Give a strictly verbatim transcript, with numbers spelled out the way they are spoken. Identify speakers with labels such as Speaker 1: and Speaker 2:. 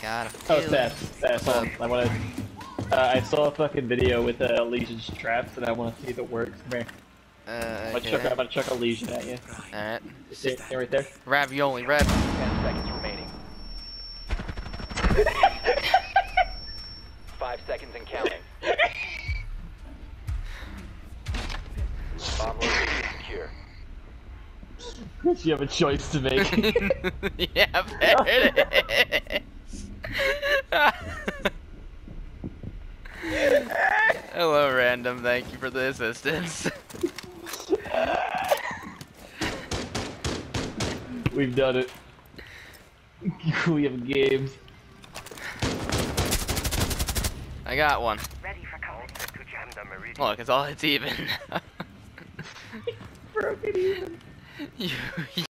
Speaker 1: Got a
Speaker 2: Oh,
Speaker 1: feeling.
Speaker 2: Sass. Sass, hold on. I want to. Uh, I saw a fucking video with uh, Legion's traps, and I want to see if it works. Come here.
Speaker 1: Uh,
Speaker 2: I'm gonna
Speaker 1: okay.
Speaker 2: chuck. I'm gonna chuck a Lesion at you.
Speaker 1: Alright.
Speaker 2: Stay, stay right there.
Speaker 1: Ravioli, red.
Speaker 3: Ten seconds remaining. Five seconds and counting. Bomb location secure.
Speaker 2: You have a choice to make.
Speaker 1: Yeah, there it is. Hello, random. Thank you for the assistance.
Speaker 2: We've done it. We have games.
Speaker 1: I got one.
Speaker 4: Ready for cover.
Speaker 1: Look, it's all it's even.
Speaker 2: Broken even.
Speaker 1: you,